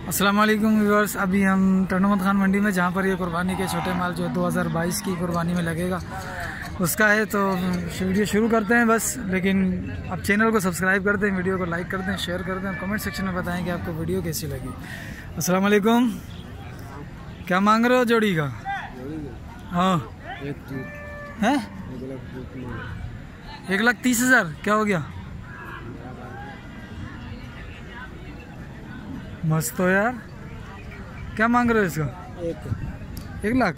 अस्सलाम वालेकुम व्यूअर्स। अभी हम टंडोमत खान मंडी में, जहाँ पर ये कुर्बानी के छोटे माल जो 2022 की कुर्बानी में लगेगा उसका है, तो वीडियो शुरू करते हैं बस। लेकिन अब चैनल को सब्सक्राइब कर दें, वीडियो को लाइक कर दें, शेयर कर दें और कमेंट सेक्शन में बताएं कि आपको वीडियो कैसी लगी। अस्सलाम वालेकुम। क्या मांग रहे हो जोड़ी का? हाँ हैं 1,30,000। क्या हो गया? मस्त हो यार। क्या मांग रहे हो इसका? 1 लाख।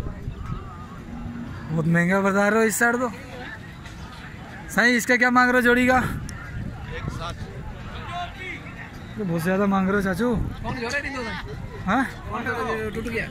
बहुत महंगा बता रहे हो इस साइड तो। सही, इसका क्या मांग रहे हो जोड़ी का? 1,60। तो बहुत ज्यादा मांग रहे हो चाचू। हाँ टूट गया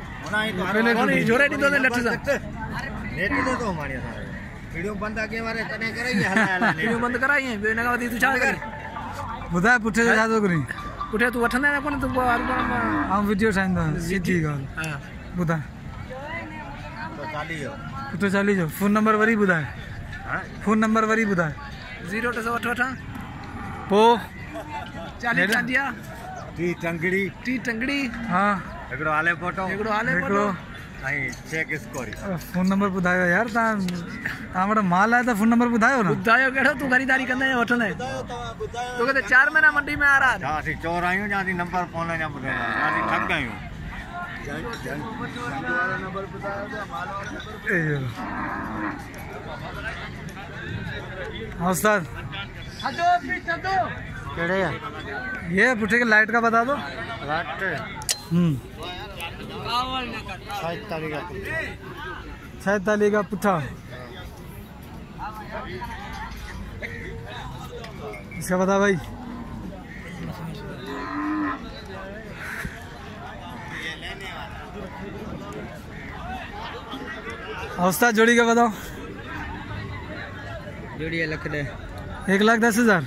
वीडियो बंद आके हमारे तने कराइए वीडियो बंद कराइए बेना का दी तू चाल कर बुधा पुठे से जादो करी पुठे तू वठने ना कोन तू हम वीडियो ठाइंदा सीधी गाल। हां बुधा तो चाली जो पुठे चाली जो। फोन नंबर वरी बुधा है। हां फोन नंबर वरी बुधा 028 पो 40 चांदिया टी टंगड़ी हाँ एकड़ो आले फोटो आई चेक स्कोर। फोन नंबर बुधायो यार। ता वटा माल आया था, फोन नंबर बुधायो ना। बुधायो केड़ो तू खरीदारी कंदा है वठने तो कहते 4 महीना मंडी में आ रहा है। हां सी चोर आयो जाती नंबर फोन जा बुधायो जाती ठग गयो वाला नंबर बुधायो तो माल वाला नंबर। हाँ उस्ताद केड़े है ये पुठे के लाइट का बता दो। लाइट 47 का पुठा। इसका बता भाई। उस्ताद जोड़ी का बताओ। जोड़ी 1,10,000।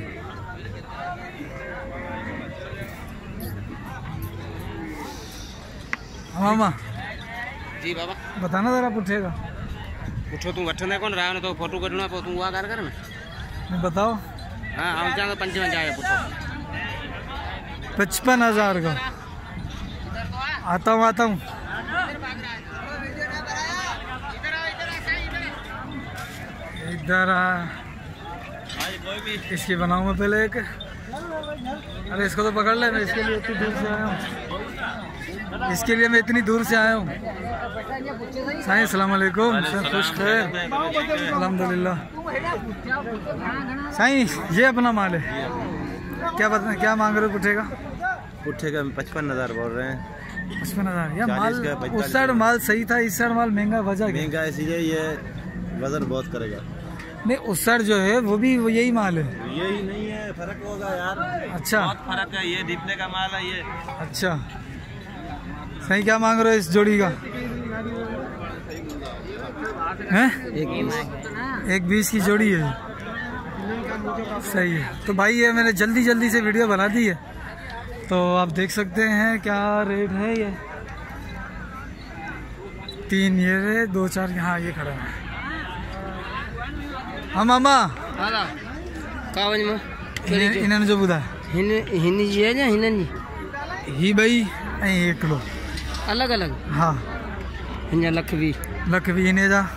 मामा जी बाबा बताना जरा पुठे का। पुठो तू वठने कौन रहा न तो फोटो कढना पो तू हुआ कर ना। नहीं बताओ। हां आउं जा 55 आया पुठो 55,000 का। आता हूँ इधर आ। इसकी बनाऊँ मैं पहले एक। अरे इसको तो पकड़ ले, मैं इसके लिए इतनी दूर से आया हूँ। इतनी दूर से आया हूँ। साईं अस्सलाम वालेकुम। सब खुश खैर अल्हम्दुलिल्लाह। साईं ये अपना माल है। क्या मांग रहे हो पुठे का? पुठे का 55,000 बोल रहे हैं। 55,000 या माल उस साइड माल सही था, इस साइड माल महंगा वजह महंगा इसलिए ये वजन बहुत करेगा। नहीं उस साइड जो है वो भी यही माल है। यही नहीं है, फर्क होगा यार। अच्छा बहुत फर्क है, ये दीपने का माल है ये। अच्छा सही। क्या मांग रहे हो इस जोड़ी का? हैं 1,20 की जोड़ी है। सही है। तो भाई ये मैंने जल्दी से वीडियो बना दी है, तो आप देख सकते हैं क्या रेट है। ये 3 ये है, 2 4 हाँ ये खड़ा है। हाँ मामा इन्होंने जो बुधा ही भाई 1 किलो अलग अलग। हाँ लख भी इन्हें जा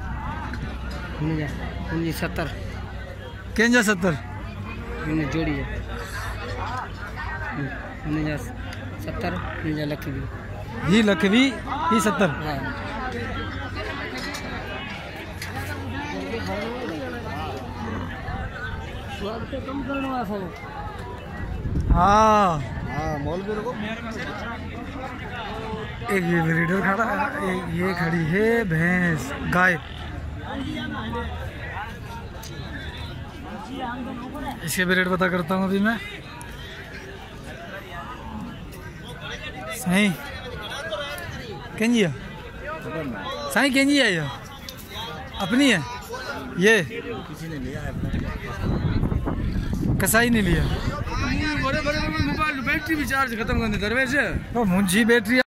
70 केंजा 70 जोड़ी है 70 लख भी ही 70। हाँ मॉल भी रुको। एक ये ब्रीडर खड़ा है, एक ये खड़ी है भैंस गाय। इसके भी रेट पता करता हूँ अभी मैं। सही केंजिया सही केंजी है, ये अपनी है। ये किसी ने लिया है, कसाई ने लिया। बड़े मोबाइल बैटरी भी चार्ज खत्म करने दरवेश तो मुझी बैटरी